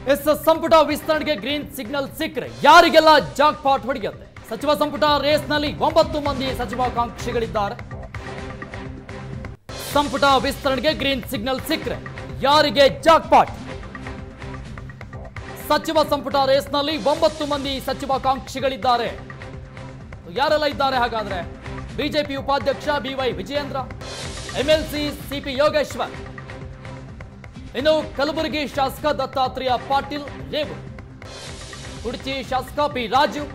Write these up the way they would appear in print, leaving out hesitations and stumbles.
S ಸಂಪುಟ ವಿಸ್ತರಣೆಗೆ green signal ಸಿಕ್ಕರೆ ಯಾರಿಗೆಲ್ಲ ಜಾಕ್ ಪಾಟ್ ಹೊಡೆಯುತ್ತೆ? ಸಚಿವ ಸಂಪುಟ ರೇಸ್ನಲ್ಲಿ 9 ಮಂದಿ ಸಚಿವಾಕಾಂಕ್ಷಿಗಳಿದ್ದಾರೆ. ಸಂಪುಟ ವಿಸ್ತರಣೆಗೆ ಗ್ರೀನ್ ಸಿಗ್ನಲ್ ಸಿಕ್ಕರೆ ಯಾರಿಗೆ ಜಾಕ್ ಪಾಟ್? ಸಚಿವ ಸಂಪುಟ ರೇಸ್ನಲ್ಲಿ 9 ಮಂದಿ ಸಚಿವಾಕಾಂಕ್ಷಿಗಳಿದ್ದಾರೆ. ಯಾರೆಲ್ಲ ಇದ್ದಾರೆ ಹಾಗಾದ್ರೆ? ಬಿಜೆಪಿ ಉಪಾಧ್ಯಕ್ಷ BY Vijayendra, MLC CP Yogeshwar, ಇನ್ನು ಕಲಬುರಗಿ ಶಾಸಕ ದತ್ತಾತ್ರೇಯ ಪಾಟೀಲ್ ರೇವು, ಕುಡಚಿ ಶಾಸಕ ಪಿ ರಾಜು,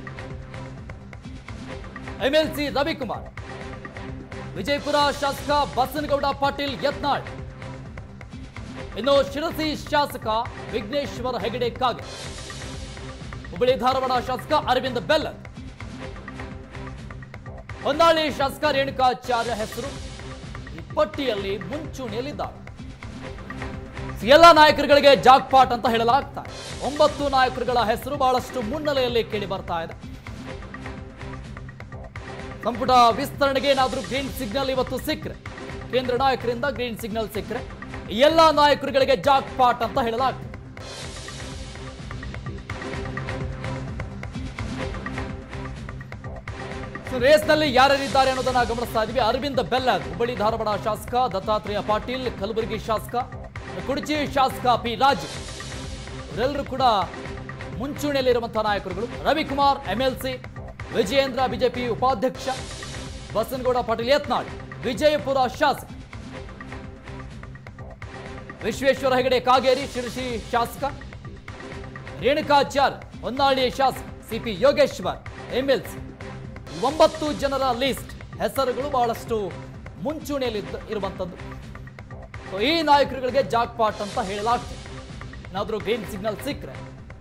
ಎಂಎಲ್ಸಿ ರವಿಕುಮಾರ್, ವಿಜಯಪುರ ಶಾಸಕ ಬಸನಗೌಡ ಪಾಟೀಲ್ ಯತ್ನಾಳ್, ಇನ್ನು ಶಿರಸಿ ಶಾಸಕ ವಿಘ್ನೇಶ್ವರ ಹೆಗಡೆ ಕಾಗೆ, ಹುಬ್ಬಳ್ಳಿ ಧಾರವಾಡ ಶಾಸಕ ಅರವಿಂದ್ ಬೆಲ್ಲದ್, ಹೊನ್ನಾಳಿ ಶಾಸಕ ರೇಣುಕಾಚಾರ್ಯ ಹೆಸರು ಈ ಪಟ್ಟಿಯಲ್ಲಿ ಮುಂಚೂಣಿಯಲ್ಲಿದ್ದಾರೆ. ಎಲ್ಲ ನಾಯಕರುಗಳಿಗೆ ಜಾಕ್ ಪಾಟ್ ಅಂತ ಹೇಳಲಾಗ್ತಾ ಇದೆ. 9 ನಾಯಕರುಗಳ ಹೆಸರು ಬಹಳಷ್ಟು ಮುನ್ನೆಲೆಯಲ್ಲಿ ಕೇಳಿ ಬರ್ತಾ ಇದೆ. ಸಂಪುಟ ವಿಸ್ತರಣೆಗೆ ಏನಾದರೂ ಗ್ರೀನ್ ಸಿಗ್ನಲ್ ಇವತ್ತು ಸಿಕ್ಕರೆ, ಕೇಂದ್ರ ನಾಯಕರಿಂದ ಗ್ರೀನ್ ಸಿಗ್ನಲ್ ಸಿಕ್ಕರೆ ಎಲ್ಲ ನಾಯಕರುಗಳಿಗೆ ಜಾಕ್ ಪಾಟ್ ಅಂತ ಹೇಳಲಾಗ್ತದೆ. ರೇಸ್ನಲ್ಲಿ ಯಾರ್ಯಾರಿದ್ದಾರೆ ಅನ್ನೋದನ್ನ ಗಮನಿಸ್ತಾ ಇದೀವಿ. ಅರವಿಂದ್ ಬೆಲ್ಲದ್, ಹುಬ್ಬಳ್ಳಿ ಧಾರವಾಡ ಶಾಸಕ, ದತ್ತಾತ್ರೇಯ ಪಾಟೀಲ್ ಕಲಬುರಗಿ ಶಾಸಕ, ಕುಡಚಿ ಶಾಸಕ ಪಿ ರಾಜು, ಇವರೆಲ್ಲರೂ ಕೂಡ ಮುಂಚೂಣಿಯಲ್ಲಿರುವಂತಹ ನಾಯಕರುಗಳು. ರವಿಕುಮಾರ್ ಎಂಎಲ್ಸಿ, ವಿಜಯೇಂದ್ರ ಬಿಜೆಪಿ ಉಪಾಧ್ಯಕ್ಷ, ಬಸನಗೌಡ ಪಾಟೀಲ್ ಯತ್ನಾಳ್ ವಿಜಯಪುರ ಶಾಸಕ, ವಿಶ್ವೇಶ್ವರ ಹೆಗಡೆ ಕಾಗೇರಿ ಶಿರಸಿ ಶಾಸಕ, ರೇಣುಕಾಚಾರ್ಯ ಹೊನ್ನಾಳಿ ಶಾಸಕ, ಸಿಪಿ ಯೋಗೇಶ್ವರ್ ಎಂಎಲ್ಸಿ. 9 ಜನರ ಲಿಸ್ಟ್ ಹೆಸರುಗಳು ಬಹಳಷ್ಟು ಮುಂಚೂಣಿಯಲ್ಲಿ ಇರುವಂತದ್ದು. ಈ ನಾಯಕರುಗಳಿಗೆ ಜಾಕ್ ಪಾಟ್ ಅಂತ ಹೇಳಲಾಗ್ತದೆ. ಏನಾದರೂ ಗ್ರೀನ್ ಸಿಗ್ನಲ್ ಸಿಕ್ಕರೆ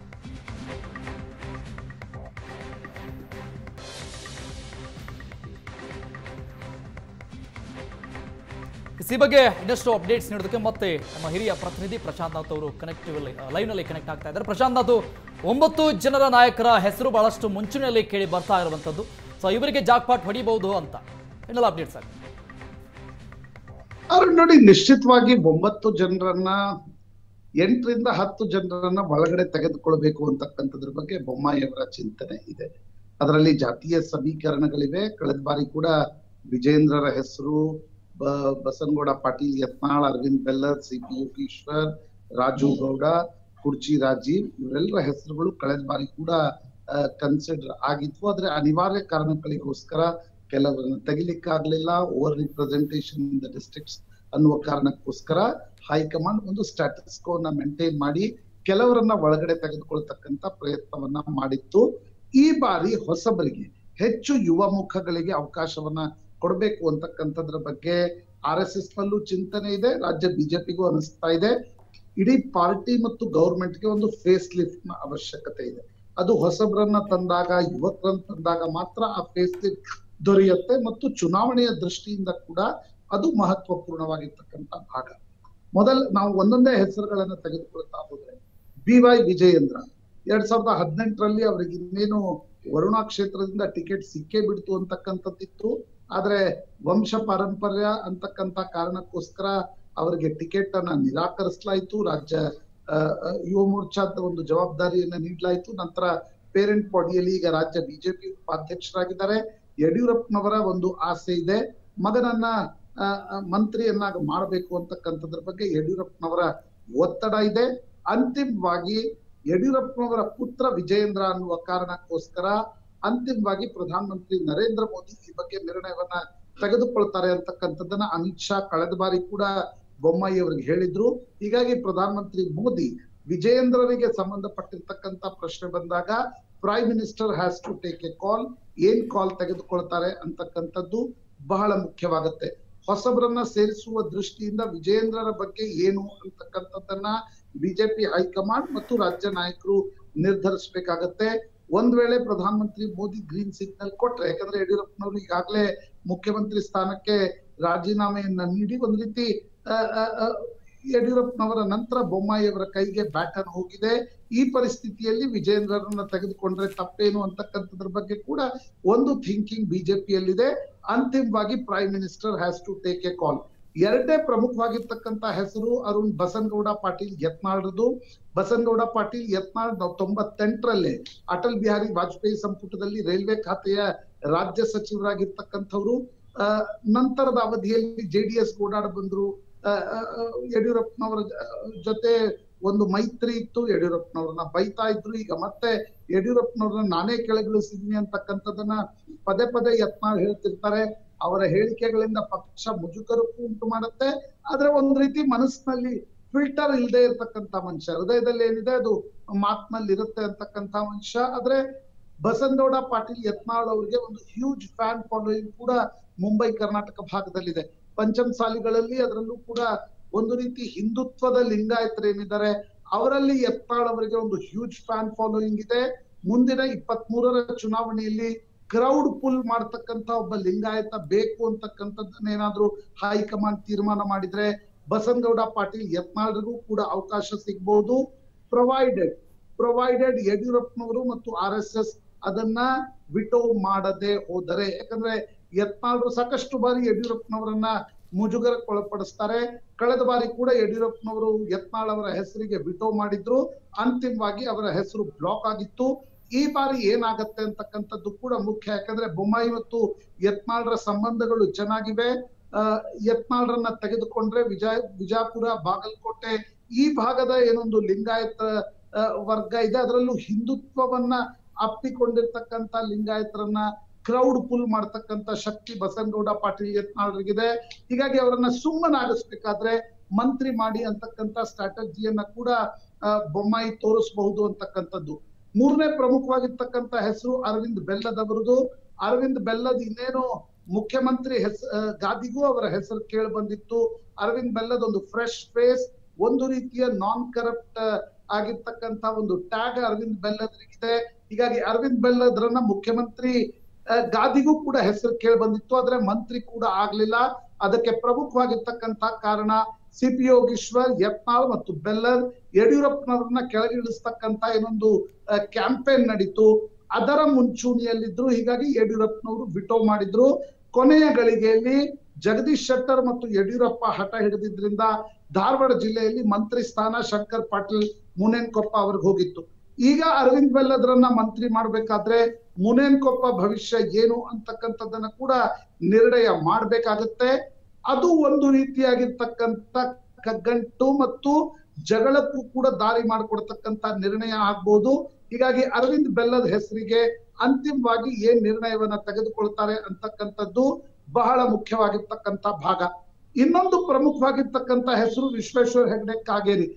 ಈ ಬಗ್ಗೆ ಇನ್ನಷ್ಟು ಅಪ್ಡೇಟ್ಸ್ ನೀಡೋದಕ್ಕೆ ಮತ್ತೆ ನಮ್ಮ ಹಿರಿಯ ಪ್ರತಿನಿಧಿ ಪ್ರಶಾಂತ್ ನಾಥ್ ಅವರು ಲೈವ್ ನಲ್ಲಿ ಕನೆಕ್ಟ್ ಆಗ್ತಾ ಇದ್ದಾರೆ. ಪ್ರಶಾಂತ್ ನಾಥ್, 9 ಜನರ ನಾಯಕರ ಹೆಸರು ಬಹಳಷ್ಟು ಮುಂಚೂಣಿಯಲ್ಲಿ ಕೇಳಿ ಬರ್ತಾ ಇರುವಂತದ್ದು. ಸೊ ಇವರಿಗೆ ಜಾಕ್ ಪಾಟ್ ಹೊಡಿಬಹುದು ಅಂತ ಏನೆಲ್ಲ ಅಪ್ಡೇಟ್ಸ್ ಆಗಿದೆ? ಅವ್ರು ನೋಡಿ, ನಿಶ್ಚಿತವಾಗಿ 9 ಜನರನ್ನ 8 ರಿಂದ 10 ಜನರನ್ನ ಒಳಗಡೆ ತೆಗೆದುಕೊಳ್ಬೇಕು ಅಂತಕ್ಕಂಥದ್ರ ಬಗ್ಗೆ ಬೊಮ್ಮಾಯಿಯವರ ಚಿಂತನೆ ಇದೆ. ಅದರಲ್ಲಿ ಜಾತೀಯ ಸಮೀಕರಣಗಳಿವೆ. ಕಳೆದ ಬಾರಿ ಕೂಡ ವಿಜೇಂದ್ರರ ಹೆಸರು, ಬಸನಗೌಡ ಪಾಟೀಲ್ ಯತ್ನಾಳ್, ಅರವಿಂದ್ ಬೆಲ್ಲದ್, ಸಿಪಿ ಯೋಗೇಶ್ವರ್, ರಾಜು ಗೌಡ, ಕುರ್ಚಿ ರಾಜೀವ್, ಇವರೆಲ್ಲರ ಹೆಸರುಗಳು ಕಳೆದ ಬಾರಿ ಕೂಡ ಕನ್ಸಿಡರ್ ಆಗಿತ್ತು. ಆದ್ರೆ ಅನಿವಾರ್ಯ ಕಾರಣಗಳಿಗೋಸ್ಕರ ಕೆಲವರನ್ನ ತೆಗಿಲಿಕ್ಕಾಗ್ಲಿಲ್ಲ. Over representation in the districts ಅನ್ನುವ ಕಾರಣಕ್ಕೋಸ್ಕರ ಹೈಕಮಾಂಡ್ ಒಂದು ಸ್ಟಾಟಸ್ ಕೋನ ಮೇಂಟೈನ್ ಮಾಡಿ ಕೆಲವರನ್ನ ಒಳಗಡೆ ತೆಗೆದುಕೊಳ್ತಕ್ಕಂತ ಪ್ರಯತ್ನವನ್ನ ಮಾಡಿತ್ತು. ಈ ಬಾರಿ ಹೊಸಬರಿಗೆ, ಹೆಚ್ಚು ಯುವ ಮುಖಗಳಿಗೆ ಅವಕಾಶವನ್ನ ಕೊಡಬೇಕು ಅಂತಕ್ಕಂಥದ್ರ ಬಗ್ಗೆ RSS ನಲ್ಲೂ ಚಿಂತನೆ ಇದೆ. ರಾಜ್ಯ ಬಿಜೆಪಿಗೂ ಅನಿಸ್ತಾ ಇದೆ. ಇಡೀ ಪಾರ್ಟಿ ಮತ್ತು ಗೌರ್ಮೆಂಟ್ಗೆ ಒಂದು ಫೇಸ್ ಲಿಫ್ಟ್ ನ ಅವಶ್ಯಕತೆ ಇದೆ. ಅದು ಹೊಸಬರನ್ನ ತಂದಾಗ, ಯುವಕರನ್ನ ತಂದಾಗ ಮಾತ್ರ ಆ ಫೇಸ್ ಲಿಫ್ಟ್ ದೊರೆಯುತ್ತೆ. ಮತ್ತು ಚುನಾವಣೆಯ ದೃಷ್ಟಿಯಿಂದ ಕೂಡ ಅದು ಮಹತ್ವಪೂರ್ಣವಾಗಿರ್ತಕ್ಕಂಥ ಭಾಗ. ನಾವು ಒಂದೊಂದೇ ಹೆಸರುಗಳನ್ನ ತೆಗೆದುಕೊಳ್ತಾ ಹೋದ್ರೆ, ಬಿವೈ ವಿಜಯೇಂದ್ರ 2018ರಲ್ಲಿ ಅವ್ರಿಗೆ ಇನ್ನೇನು ವರುಣಾ ಕ್ಷೇತ್ರದಿಂದ ಟಿಕೆಟ್ ಸಿಕ್ಕೇ ಬಿಡ್ತು ಅಂತಕ್ಕಂಥದ್ದಿತ್ತು. ಆದ್ರೆ ವಂಶ ಪಾರಂಪರ್ಯ ಅಂತಕ್ಕಂಥ ಕಾರಣಕ್ಕೋಸ್ಕರ ಅವರಿಗೆ ಟಿಕೆಟ್ ಅನ್ನ ನಿರಾಕರಿಸಲಾಯಿತು. ರಾಜ್ಯ ಯುವ ಮೋರ್ಚಾದ ಒಂದು ಜವಾಬ್ದಾರಿಯನ್ನ ನೀಡಲಾಯಿತು. ನಂತರ ಪೇರೆಂಟ್ ಬಾಡಿಯಲ್ಲಿ ಈಗ ರಾಜ್ಯ ಬಿಜೆಪಿ ಉಪಾಧ್ಯಕ್ಷರಾಗಿದ್ದಾರೆ. ಯಡಿಯೂರಪ್ಪನವರ ಒಂದು ಆಸೆ ಇದೆ, ಮಗನನ್ನ ಮಂತ್ರಿಯನ್ನಾಗಿ ಮಾಡಬೇಕು ಅಂತಕ್ಕಂಥದ್ರ ಬಗ್ಗೆ ಯಡಿಯೂರಪ್ಪನವರ ಒತ್ತಡ ಇದೆ. ಅಂತಿಮವಾಗಿ ಯಡಿಯೂರಪ್ಪನವರ ಪುತ್ರ ವಿಜಯೇಂದ್ರ ಅನ್ನುವ ಕಾರಣಕ್ಕೋಸ್ಕರ ಅಂತಿಮವಾಗಿ ಪ್ರಧಾನಮಂತ್ರಿ ನರೇಂದ್ರ ಮೋದಿ ಈ ಬಗ್ಗೆ ನಿರ್ಣಯವನ್ನ ತೆಗೆದುಕೊಳ್ತಾರೆ ಅಂತಕ್ಕಂಥದ್ದನ್ನ ಅಮಿತ್ ಶಾ ಕಳೆದ ಬಾರಿ ಕೂಡ ಬೊಮ್ಮಾಯಿ ಅವರಿಗೆ ಹೇಳಿದ್ರು. ಹೀಗಾಗಿ ಪ್ರಧಾನಮಂತ್ರಿ ಮೋದಿ ವಿಜಯೇಂದ್ರರಿಗೆ ಸಂಬಂಧಪಟ್ಟಿರ್ತಕ್ಕಂಥ ಪ್ರಶ್ನೆ ಬಂದಾಗ prime minister has to take a call. ಏನ್ ಕಾಲ್ ತೆಗೆದುಕೊಳ್ತಾರೆ ಅಂತಕ್ಕಂಥದ್ದು ಬಹಳ ಮುಖ್ಯವಾಗುತ್ತೆ. ಹೊಸಬರನ್ನ ಸೇರಿಸುವ ದೃಷ್ಟಿಯಿಂದ ವಿಜಯೇಂದ್ರರ ಬಗ್ಗೆ ಏನು ಅಂತಕ್ಕಂಥದ್ದನ್ನ ಬಿಜೆಪಿ ಹೈಕಮಾಂಡ್ ಮತ್ತು ರಾಜ್ಯ ನಾಯಕರು ನಿರ್ಧರಿಸಬೇಕಾಗತ್ತೆ. ಒಂದ್ ವೇಳೆ ಪ್ರಧಾನಮಂತ್ರಿ ಮೋದಿ ಗ್ರೀನ್ ಸಿಗ್ನಲ್ ಕೊಟ್ರೆ, ಯಾಕಂದ್ರೆ ಯಡಿಯೂರಪ್ಪನವರು ಈಗಾಗಲೇ ಮುಖ್ಯಮಂತ್ರಿ ಸ್ಥಾನಕ್ಕೆ ರಾಜೀನಾಮೆಯನ್ನ ನೀಡಿ ಒಂದ್ ರೀತಿ ಯಡಿಯೂರಪ್ಪನವರ ನಂತರ ಬೊಮ್ಮಾಯಿಯವರ ಕೈಗೆ ಬ್ಯಾಟನ್ ಹೋಗಿದೆ. ಈ ಪರಿಸ್ಥಿತಿಯಲ್ಲಿ ವಿಜಯೇಂದ್ರರನ್ನ ತೆಗೆದುಕೊಂಡ್ರೆ ತಪ್ಪೇನು ಅಂತಕ್ಕಂಥದ್ರ ಬಗ್ಗೆ ಕೂಡ ಒಂದು ಥಿಂಕಿಂಗ್ ಬಿಜೆಪಿಯಲ್ಲಿದೆ. ಅಂತಿಮವಾಗಿ prime minister has to take a call. ಎರಡನೇ ಪ್ರಮುಖವಾಗಿರ್ತಕ್ಕಂತ ಹೆಸರು ಅರುಣ್ ಬಸನಗೌಡ ಪಾಟೀಲ್ ಯತ್ನಾಳ್ರದು. ಬಸನಗೌಡ ಪಾಟೀಲ್ ಯತ್ನಾಳ್ 98ರಲ್ಲಿ ಅಟಲ್ ಬಿಹಾರಿ ವಾಜಪೇಯಿ ಸಂಪುಟದಲ್ಲಿ ರೈಲ್ವೆ ಖಾತೆಯ ರಾಜ್ಯ ಸಚಿವರಾಗಿರ್ತಕ್ಕಂಥವ್ರು. ನಂತರದ ಅವಧಿಯಲ್ಲಿ JDS ಓಡಾಡ ಬಂದ್ರು. ಯಡಿಯೂರಪ್ಪನವರ ಜೊತೆ ಒಂದು ಮೈತ್ರಿ ಇತ್ತು, ಯಡಿಯೂರಪ್ಪನವ್ರನ್ನ ಬೈತಾ ಇದ್ರು. ಈಗ ಮತ್ತೆ ಯಡಿಯೂರಪ್ಪನವ್ರನ್ನ ನಾನೇ ಕೆಳಗಿಳಿಸಿದೀನಿ ಅಂತಕ್ಕಂಥದ್ದನ್ನ ಪದೇ ಪದೇ ಯತ್ನಾಳ್ ಹೇಳ್ತಿರ್ತಾರೆ. ಅವರ ಹೇಳಿಕೆಗಳಿಂದ ಪಕ್ಷ ಮುಜುಗರಕ್ಕೂ ಉಂಟು ಮಾಡುತ್ತೆ. ಆದ್ರೆ ಒಂದ್ ರೀತಿ ಮನಸ್ಸಿನಲ್ಲಿ ಫಿಲ್ಟರ್ ಇಲ್ಲದೆ ಇರ್ತಕ್ಕಂಥ ಮನುಷ್ಯ, ಹೃದಯದಲ್ಲಿ ಏನಿದೆ ಅದು ಮಾತಿನಲ್ಲಿ ಇರುತ್ತೆ ಅಂತಕ್ಕಂಥ ಮನುಷ್ಯ. ಆದ್ರೆ ಬಸನಗೌಡ ಪಾಟೀಲ್ ಯತ್ನಾಳ್ ಅವರಿಗೆ ಒಂದು ಹ್ಯೂಜ್ ಫ್ಯಾನ್ ಫಾಲೋಯಿಂಗ್ ಕೂಡ ಮುಂಬೈ ಕರ್ನಾಟಕ ಭಾಗದಲ್ಲಿದೆ. ಪಂಚಮಸಾಲಿಗಳಲ್ಲಿ ಅದರಲ್ಲೂ ಕೂಡ ಒಂದು ರೀತಿ ಹಿಂದುತ್ವದ ಲಿಂಗಾಯತರೇನಿದ್ದಾರೆ ಅವರಲ್ಲಿ ಯತ್ನಾಳ್ ಅವರಿಗೆ ಒಂದು ಹ್ಯೂಜ್ ಫ್ಯಾನ್ ಫಾಲೋಯಿಂಗ್ ಇದೆ. ಮುಂದಿನ 23ರ ಚುನಾವಣೆಯಲ್ಲಿ ಕ್ರೌಡ್ ಪುಲ್ ಮಾಡ್ತಕ್ಕಂತ ಒಬ್ಬ ಲಿಂಗಾಯತ ಬೇಕು ಅಂತಕ್ಕಂಥದ್ದನ್ನ ಏನಾದ್ರೂ ಹೈಕಮಾಂಡ್ ತೀರ್ಮಾನ ಮಾಡಿದ್ರೆ ಬಸನಗೌಡ ಪಾಟೀಲ್ ಯತ್ನಾಳ್ರಿಗೂ ಕೂಡ ಅವಕಾಶ ಸಿಗ್ಬಹುದು, ಪ್ರೊವೈಡೆಡ್ ಯಡಿಯೂರಪ್ಪನವರು ಮತ್ತು RSS ಅದನ್ನ ವಿಟೋ ಮಾಡದೆ ಹೋದರೆ. ಯಾಕಂದ್ರೆ ಯತ್ನಾಳ್ರು ಸಾಕಷ್ಟು ಬಾರಿ ಯಡಿಯೂರಪ್ಪನವರನ್ನ ಮುಜುಗರಕ್ಕೆ ಒಳಪಡಿಸ್ತಾರೆ. ಕಳೆದ ಬಾರಿ ಕೂಡ ಯಡಿಯೂರಪ್ಪನವರು ಯತ್ನಾಳ್ ಅವರ ಹೆಸರಿಗೆ ವಿಟೋ ಮಾಡಿದ್ರು, ಅಂತಿಮವಾಗಿ ಅವರ ಹೆಸರು ಬ್ಲಾಕ್ ಆಗಿತ್ತು. ಈ ಬಾರಿ ಏನಾಗತ್ತೆ ಅಂತಕ್ಕಂಥದ್ದು ಕೂಡ ಮುಖ್ಯ. ಯಾಕಂದ್ರೆ ಬೊಮ್ಮಾಯಿ ಮತ್ತು ಯತ್ನಾಳ್ರ ಸಂಬಂಧಗಳು ಚೆನ್ನಾಗಿವೆ. ಯತ್ನಾಳ್ರನ್ನ ತೆಗೆದುಕೊಂಡ್ರೆ ವಿಜಯಪುರ, ಬಾಗಲಕೋಟೆ ಈ ಭಾಗದ ಏನೊಂದು ಲಿಂಗಾಯತ ವರ್ಗ ಇದೆ, ಅದರಲ್ಲೂ ಹಿಂದುತ್ವವನ್ನ ಅಪ್ಪಿಕೊಂಡಿರ್ತಕ್ಕಂಥ ಲಿಂಗಾಯತರನ್ನ ಕ್ರೌಡ್ ಪುಲ್ ಮಾಡ್ತಕ್ಕಂಥ ಶಕ್ತಿ ಬಸನಗೌಡ ಪಾಟೀಲ್ ಯತ್ನಾಳ್ರಿಗಿದೆ. ಹೀಗಾಗಿ ಅವರನ್ನ ಸುಮ್ಮನಾಗಿಸ್ಬೇಕಾದ್ರೆ ಮಂತ್ರಿ ಮಾಡಿ ಅಂತಕ್ಕಂಥ ಸ್ಟ್ರಾಟಜಿಯನ್ನ ಕೂಡ ಬೊಮ್ಮಾಯಿ ತೋರಿಸಬಹುದು ಅಂತಕ್ಕಂಥದ್ದು. ಮೂರನೇ ಪ್ರಮುಖವಾಗಿರ್ತಕ್ಕಂಥ ಹೆಸರು ಅರವಿಂದ್ ಬೆಲ್ಲದ್ ಅವರದು. ಅರವಿಂದ್ ಬೆಲ್ಲದ್ ಇನ್ನೇನು ಮುಖ್ಯಮಂತ್ರಿ ಗಾದಿಗೂ ಅವರ ಹೆಸರು ಕೇಳಿ ಬಂದಿತ್ತು. ಅರವಿಂದ್ ಬೆಲ್ಲದ್ ಒಂದು ಫ್ರೆಶ್ ಫೇಸ್, ಒಂದು ರೀತಿಯ ನಾನ್ ಕರಪ್ಟ್ ಆಗಿರ್ತಕ್ಕಂಥ ಒಂದು ಟ್ಯಾಗ್ ಅರವಿಂದ್ ಬೆಲ್ಲದ್ರಿಗಿದೆ. ಹೀಗಾಗಿ ಅರವಿಂದ್ ಬೆಲ್ಲದ್ರನ್ನ ಮುಖ್ಯಮಂತ್ರಿ ಗಾದಿಗೂ ಕೂಡ ಹೆಸರು ಕೇಳಿ ಬಂದಿತ್ತು, ಆದ್ರೆ ಮಂತ್ರಿ ಕೂಡ ಆಗ್ಲಿಲ್ಲ. ಅದಕ್ಕೆ ಪ್ರಮುಖವಾಗಿರ್ತಕ್ಕಂಥ ಕಾರಣ CP ಯೋಗೀಶ್ವರ್, ಯತ್ನಾಳ್ ಮತ್ತು ಬೆಲ್ಲದ್ ಯಡಿಯೂರಪ್ಪನವ್ರನ್ನ ಕೆಳಗಿಳಿಸ್ತಕ್ಕಂಥ ಏನೊಂದು ಕ್ಯಾಂಪೇನ್ ನಡೀತು, ಅದರ ಮುಂಚೂಣಿಯಲ್ಲಿದ್ರು. ಹೀಗಾಗಿ ಯಡಿಯೂರಪ್ಪನವರು ವಿಟೋ ಮಾಡಿದ್ರು. ಕೊನೆಯ ಗಳಿಗೆಯಲ್ಲಿ ಜಗದೀಶ್ ಶೆಟ್ಟರ್ ಮತ್ತು ಯಡಿಯೂರಪ್ಪ ಹಠ ಹಿಡಿದಿದ್ರಿಂದ ಧಾರವಾಡ ಜಿಲ್ಲೆಯಲ್ಲಿ ಮಂತ್ರಿ ಸ್ಥಾನ ಶಂಕರ್ ಪಾಟೀಲ್ ಮುನೇನಕೊಪ್ಪ ಅವ್ರಿಗೆ ಹೋಗಿತ್ತು. ಈಗ ಅರವಿಂದ್ ಬೆಲ್ಲದ್ರನ್ನ ಮಂತ್ರಿ ಮಾಡ್ಬೇಕಾದ್ರೆ ಮುನೇನಕೊಪ್ಪ ಭವಿಷ್ಯ ಏನು ಅಂತಕ್ಕಂಥದ್ದನ್ನ ಕೂಡ ನಿರ್ಣಯ ಮಾಡ್ಬೇಕಾಗತ್ತೆ. ಅದು ಒಂದು ರೀತಿಯಾಗಿರ್ತಕ್ಕಂಥ ಕಗ್ಗಂಟು ಮತ್ತು ಜಗಳಕ್ಕೂ ಕೂಡ ದಾರಿ ಮಾಡಿಕೊಡ್ತಕ್ಕಂಥ ನಿರ್ಣಯ ಆಗ್ಬೋದು. ಹೀಗಾಗಿ ಅರವಿಂದ್ ಬೆಲ್ಲದ್ ಹೆಸರಿಗೆ ಅಂತಿಮವಾಗಿ ಏನ್ ನಿರ್ಣಯವನ್ನ ತೆಗೆದುಕೊಳ್ತಾರೆ ಅಂತಕ್ಕಂಥದ್ದು ಬಹಳ ಮುಖ್ಯವಾಗಿರ್ತಕ್ಕಂಥ ಭಾಗ. ಇನ್ನೊಂದು ಪ್ರಮುಖವಾಗಿರ್ತಕ್ಕಂಥ ಹೆಸರು ವಿಶ್ವೇಶ್ವರ ಹೆಗಡೆ ಕಾಗೇರಿ.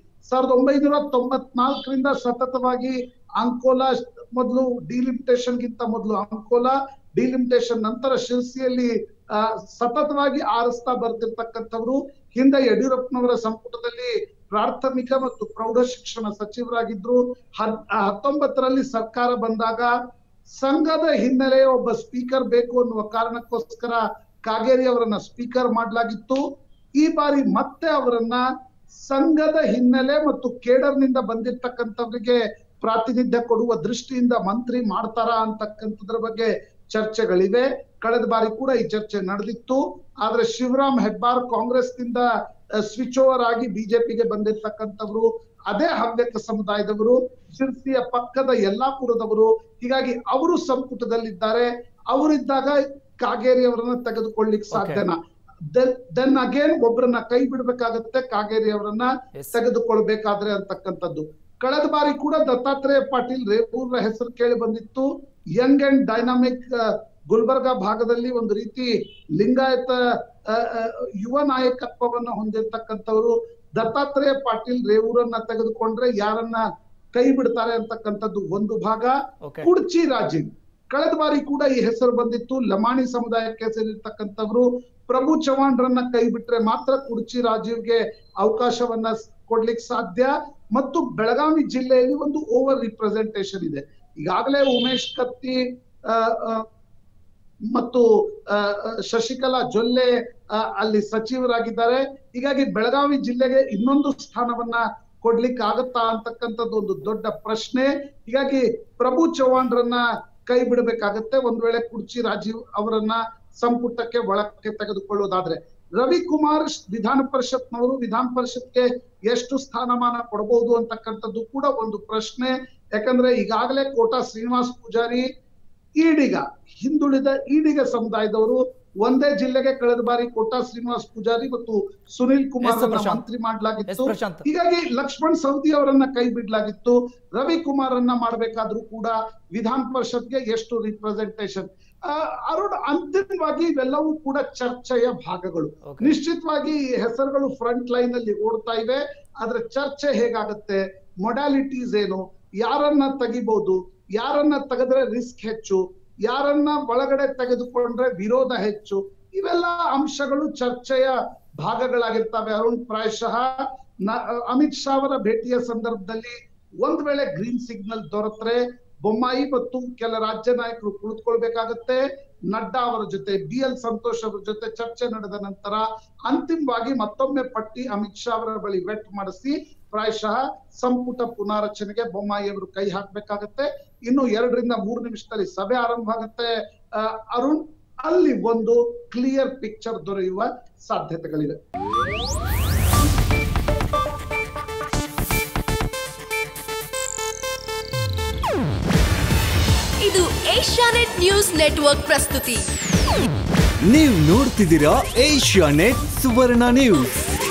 1994ರಿಂದ ಸತತವಾಗಿ ಅಂಕೋಲಾ ಮೊದಲು ಡಿಲಿಮಿಟೇಷನ್ ಗಿಂತ ಮೊದಲು ಅಂಕೋಲಾ, ಡಿಲಿಮಿಟೇಷನ್ ನಂತರ ಶಿರ್ಸಿಯಲ್ಲಿ ಸತತವಾಗಿ ಆರಿಸ್ತಾ ಬರ್ತಿರ್ತಕ್ಕಂಥವ್ರು. ಹಿಂದೆ ಯಡಿಯೂರಪ್ಪನವರ ಸಂಪುಟದಲ್ಲಿ ಪ್ರಾಥಮಿಕ ಮತ್ತು ಪ್ರೌಢ ಶಿಕ್ಷಣ ಸಚಿವರಾಗಿದ್ರು. 19ರಲ್ಲಿ ಸರ್ಕಾರ ಬಂದಾಗ ಸಂಘದ ಹಿನ್ನೆಲೆಯ ಒಬ್ಬ ಸ್ಪೀಕರ್ ಬೇಕು ಅನ್ನುವ ಕಾರಣಕ್ಕೋಸ್ಕರ ಕಾಗೇರಿ ಅವರನ್ನ ಸ್ಪೀಕರ್ ಮಾಡಲಾಗಿತ್ತು. ಈ ಬಾರಿ ಮತ್ತೆ ಅವರನ್ನ ಸಂಘದ ಹಿನ್ನೆಲೆ ಮತ್ತು ಕೇಡರ್ನಿಂದ ಬಂದಿರ್ತಕ್ಕಂಥವರಿಗೆ ಪ್ರಾತಿನಿಧ್ಯ ಕೊಡುವ ದೃಷ್ಟಿಯಿಂದ ಮಂತ್ರಿ ಮಾಡ್ತಾರಾ ಅಂತಕ್ಕಂಥದ್ರ ಬಗ್ಗೆ ಚರ್ಚೆಗಳಿವೆ. ಕಳೆದ ಬಾರಿ ಕೂಡ ಈ ಚರ್ಚೆ ನಡೆದಿತ್ತು. ಆದ್ರೆ ಶಿವರಾಮ್ ಹೆಬ್ಬಾರ್ ಕಾಂಗ್ರೆಸ್ ನಿಂದ ಸ್ವಿಚ್ ಓವರ್ ಆಗಿ ಬಿಜೆಪಿಗೆ ಬಂದಿರ್ತಕ್ಕಂಥವ್ರು, ಅದೇ ಹವ್ಯಕ ಸಮುದಾಯದವರು, ಶಿರ್ಸಿಯ ಪಕ್ಕದ ಯಲ್ಲಾಪುರದವರು. ಹೀಗಾಗಿ ಅವರು ಸಂಪುಟದಲ್ಲಿದ್ದಾರೆ. ಅವರಿದ್ದಾಗ ಕಾಗೇರಿ ಅವರನ್ನ ತೆಗೆದುಕೊಳ್ಳಿಕ್ ಸಾಧ್ಯನಾ? ದೆನ್ ಅಗೇನ್ ಒಬ್ಬರನ್ನ ಕೈ ಬಿಡ್ಬೇಕಾಗತ್ತೆ ಕಾಗೇರಿ ಅವರನ್ನ ತೆಗೆದುಕೊಳ್ಬೇಕಾದ್ರೆ ಅಂತಕ್ಕಂಥದ್ದು. ಕಳೆದ ಬಾರಿ ಕೂಡ ದತ್ತಾತ್ರೇಯ ಪಾಟೀಲ್ ರೇವೂರ್ರ ಹೆಸರು ಕೇಳಿ ಬಂದಿತ್ತು. ಯಂಗ್ ಅಂಡ್ ಡೈನಾಮಿಕ್ ಗುಲ್ಬರ್ಗಾ ಭಾಗದಲ್ಲಿ ಒಂದು ರೀತಿ ಲಿಂಗಾಯತ ಯುವ ನಾಯಕತ್ವವನ್ನ ಹೊಂದಿರ್ತಕ್ಕಂಥವ್ರು. ದತ್ತಾತ್ರೇಯ ಪಾಟೀಲ್ ರೇವೂರನ್ನ ತೆಗೆದುಕೊಂಡ್ರೆ ಯಾರನ್ನ ಕೈ ಬಿಡ್ತಾರೆ ಅಂತಕ್ಕಂಥದ್ದು ಒಂದು ಭಾಗ. ಕುಡ್ಚಿ ರಾಜೀವ್ ಕಳೆದ ಬಾರಿ ಕೂಡ ಈ ಹೆಸರು ಬಂದಿತ್ತು. ಲಮಾಣಿ ಸಮುದಾಯಕ್ಕೆ ಸೇರಿರ್ತಕ್ಕಂಥವ್ರು. ಪ್ರಭು ಚವ್ಹಾಣ್ರನ್ನ ಕೈ ಬಿಟ್ರೆ ಮಾತ್ರ ಕುಡ್ಚಿ ರಾಜೀವ್ಗೆ ಅವಕಾಶವನ್ನ ಕೊಡ್ಲಿಕ್ಕೆ ಸಾಧ್ಯ. ಮತ್ತು ಬೆಳಗಾವಿ ಜಿಲ್ಲೆಯಲ್ಲಿ ಒಂದು ಓವರ್ ರಿಪ್ರೆಸೆಂಟೇಷನ್ ಇದೆ. ಈಗಾಗಲೇ ಉಮೇಶ್ ಕತ್ತಿ ಮತ್ತು ಶಶಿಕಲಾ ಜೊಲ್ಲೆ ಅಲ್ಲಿ ಸಚಿವರಾಗಿದ್ದಾರೆ. ಹೀಗಾಗಿ ಬೆಳಗಾವಿ ಜಿಲ್ಲೆಗೆ ಇನ್ನೊಂದು ಸ್ಥಾನವನ್ನ ಕೊಡ್ಲಿಕ್ಕೆ ಆಗತ್ತಾ ಅಂತಕ್ಕಂಥದ್ದು ಒಂದು ದೊಡ್ಡ ಪ್ರಶ್ನೆ. ಹೀಗಾಗಿ ಪ್ರಭು ಚವ್ಹಾಣ್ರನ್ನ ಕೈ ಬಿಡಬೇಕಾಗತ್ತೆ ಒಂದ್ ವೇಳೆ ಕುಡ್ಚಿ ರಾಜೀವ್ ಅವರನ್ನ ಸಂಪುಟಕ್ಕೆ ಒಳಕ್ಕೆ ತೆಗೆದುಕೊಳ್ಳೋದಾದ್ರೆ. ರವಿಕುಮಾರ್ ವಿಧಾನ ಪರಿಷತ್ನವರು ವಿಧಾನ ಪರಿಷತ್ಗೆ ಎಷ್ಟು ಸ್ಥಾನಮಾನ ಕೊಡಬಹುದು ಅಂತಕ್ಕಂಥದ್ದು ಕೂಡ ಒಂದು ಪ್ರಶ್ನೆ. ಯಾಕಂದ್ರೆ ಈಗಾಗಲೇ ಕೋಟಾ ಶ್ರೀನಿವಾಸ್ ಪೂಜಾರಿ ಈಡಿಗ ಹಿಂದುಳಿದ ಈಡಿಗ ಸಮುದಾಯದವರು ಒಂದೇ ಜಿಲ್ಲೆಗೆ ಕಳೆದ ಬಾರಿ ಕೋಟಾ ಶ್ರೀನಿವಾಸ್ ಪೂಜಾರಿ ಮತ್ತು ಸುನಿಲ್ ಕುಮಾರ್ ಮಂತ್ರಿ ಮಾಡಲಾಗಿತ್ತು. ಹೀಗಾಗಿ ಲಕ್ಷ್ಮಣ್ ಸವದಿ ಅವರನ್ನ ಕೈ ಬಿಡಲಾಗಿತ್ತು. ರವಿಕುಮಾರ್ ಅನ್ನ ಮಾಡಬೇಕಾದ್ರೂ ಕೂಡ ವಿಧಾನ ಪರಿಷತ್ಗೆ ಎಷ್ಟು ರಿಪ್ರೆಸೆಂಟೇಷನ್. ಅರುಣ್, ಅಂತಿಮವಾಗಿ ಇವೆಲ್ಲವೂ ಕೂಡ ಚರ್ಚೆಯ ಭಾಗಗಳು. ನಿಶ್ಚಿತವಾಗಿ ಹೆಸರುಗಳು ಫ್ರಂಟ್ ಲೈನ್ ಅಲ್ಲಿ ಓಡ್ತಾ ಇವೆ. ಆದ್ರೆ ಚರ್ಚೆ ಹೇಗಾಗತ್ತೆ, ಮೊಡಾಲಿಟೀಸ್ ಏನು, ಯಾರನ್ನ ತೆಗಿಬಹುದು, ಯಾರನ್ನ ತೆಗೆದ್ರೆ ರಿಸ್ಕ್ ಹೆಚ್ಚು, ಯಾರನ್ನ ಒಳಗಡೆ ತೆಗೆದುಕೊಂಡ್ರೆ ವಿರೋಧ ಹೆಚ್ಚು, ಇವೆಲ್ಲ ಅಂಶಗಳು ಚರ್ಚೆಯ ಭಾಗಗಳಾಗಿರ್ತವೆ. ಅರುಣ್, ಪ್ರಾಯಶಃ ಅಮಿತ್ ಶಾ ಅವರ ಭೇಟಿಯ ಸಂದರ್ಭದಲ್ಲಿ ಒಂದ್ ವೇಳೆ ಗ್ರೀನ್ ಸಿಗ್ನಲ್ ದೊರೆತರೆ ಬೊಮ್ಮಾಯಿ ಮತ್ತು ಕೆಲ ರಾಜ್ಯ ನಾಯಕರು ಕುಳಿತುಕೊಳ್ಬೇಕಾಗತ್ತೆ. ನಡ್ಡಾ ಅವರ ಜೊತೆ, BL ಸಂತೋಷ್ ಅವರ ಜೊತೆ ಚರ್ಚೆ ನಡೆದ ನಂತರ ಅಂತಿಮವಾಗಿ ಮತ್ತೊಮ್ಮೆ ಪಟ್ಟಿ ಅಮಿತ್ ಶಾ ಅವರ ಬಳಿ ವೆಟ್ ಮಾಡಿಸಿ ಪ್ರಾಯಶಃ ಸಂಪುಟ ಪುನಾರಚನೆಗೆ ಬೊಮ್ಮಾಯಿ ಅವರು ಕೈ ಹಾಕ್ಬೇಕಾಗತ್ತೆ. ಇನ್ನು 2 ರಿಂದ 3 ನಿಮಿಷದಲ್ಲಿ ಸಭೆ ಆರಂಭ ಆಗುತ್ತೆ. ಅರುಣ್, ಅಲ್ಲಿ ಒಂದು ಕ್ಲಿಯರ್ ಪಿಕ್ಚರ್ ದೊರೆಯುವ ಸಾಧ್ಯತೆಗಳಿವೆ. ಇದು ಏಷ್ಯಾನೆಟ್ ನ್ಯೂಸ್ ನೆಟ್ವರ್ಕ್ ಪ್ರಸ್ತುತಿ. ನೀವು ನೋಡ್ತಿದ್ದೀರಾ ಏಷ್ಯಾನೆಟ್ ಸುವರ್ಣ ನ್ಯೂಸ್.